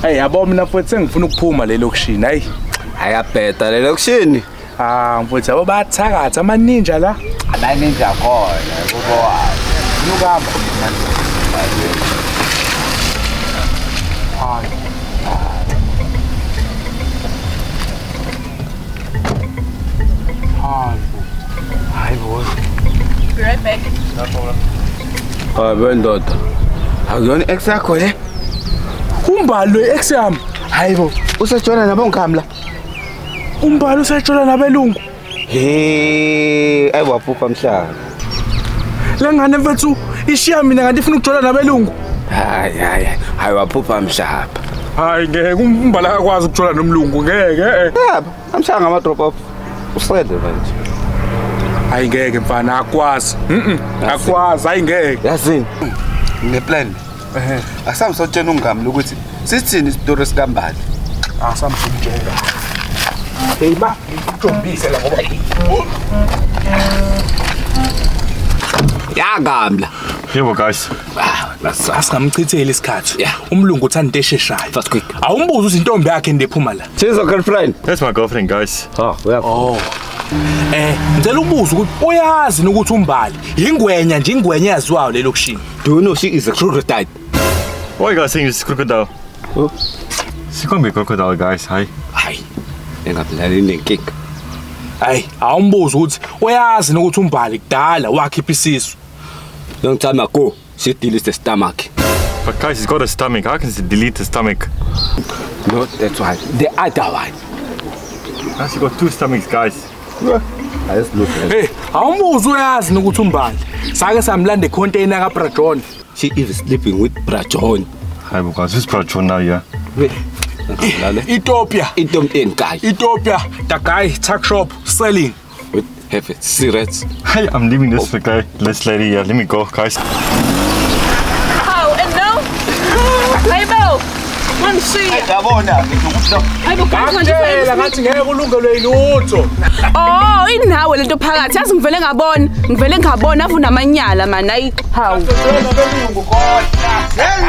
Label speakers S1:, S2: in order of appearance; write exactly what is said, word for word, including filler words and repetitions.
S1: Hey yabo mina futhi sengifuna ukuphuma le lokushini hayi.
S2: Ayabheda le lokushini.
S1: Ah mfowethu yabo bayathakatha ama ninja la.
S2: Ama ninja khona kubo wayo.
S1: Nukamba manje. Hayi. Hayi. Hayi boy.
S3: Be right back.
S1: No problem.
S2: Ah bendoda. Akuyona ex yakho le?
S1: Umbalo ex yami. Hayibo,
S2: usejona nabonkamla.
S1: Umbalo usejona nabelungu.
S2: Hey, ayiwaphupha mhlanga.
S1: Lengane mfethu ishiya mina kanti ifuna ukujona nabelungu.
S2: Hayi hayi, ayiwaphupha mhlaba.
S1: Hayi ngeke umbala akwazi ukujona nomlungu ngeke.
S2: Yebo, amshanga ama drop off. Usede manje.
S1: Hayi ngeke mfana akwazi. Mhm. Akwazi hayi ngeke.
S2: Yazini. Ngeplan. Eh. Asamsotshena ungamla ukuthi sithini isitori sikambali.
S1: Asamsitshela. Hey ma, ngikujombise la ngoba.
S2: Yagamla.
S4: Yebo guys.
S1: Ah, asingamchitheli isikhathi. Umlungu uthanda into esheshayo.
S2: Fast quick.
S1: Awumbuza ukuthi intombi yakhe endephuma la.
S2: She's your girlfriend.
S4: That's my girlfriend guys.
S2: Oh,
S1: oh. Eh, ngicela ukubuza ukuthi uyazi ukuthi umbali ingwenya nje ingwenya yaziwayo le lokushini.
S2: Do you know she is a crocodile?
S4: Why you guys saying it's crocodile?
S2: Oh.
S4: She can't be a crocodile guys, hi.
S2: Hayi. Engabulali nenkinga.
S1: Hayi, awumbuza ukuthi uyazi ukuthi umbali kudala wakhipha isisu.
S2: Long time ago, she deleted the stomach.
S4: But guys, he's got a stomach. How can she delete the stomach?
S2: No, that's why. The other one.
S4: Guys, he got two stomachs, guys.
S2: I just look at it.
S1: Hey, awumbuza uyazi ukuthi umbali sake samlanda container ka Brajon.
S2: She is sleeping with Brajon.
S4: Hi guys, who's Brajon now, yeah?
S2: Wait.
S1: Ethiopia.
S2: Ethiopia guy.
S1: Ethiopia. The guy tuck shop selling.
S2: With have it cigarettes.
S4: Hey, I'm leaving this for guy. This lady, yeah, let me go, guys.
S3: Oh, and no? Hey, Bill. One see.
S2: Hey, Gabona.
S3: Hey, Bill, come on.
S1: Ngicela ngathi ngeke ulungelwe yilutho.
S3: Oh, inawe lento phakathi. Yazi ngivele ngabona. Ngivele ngabona afu namanyala man. Ayi, hawu.
S1: Ngicela belungu kodwa.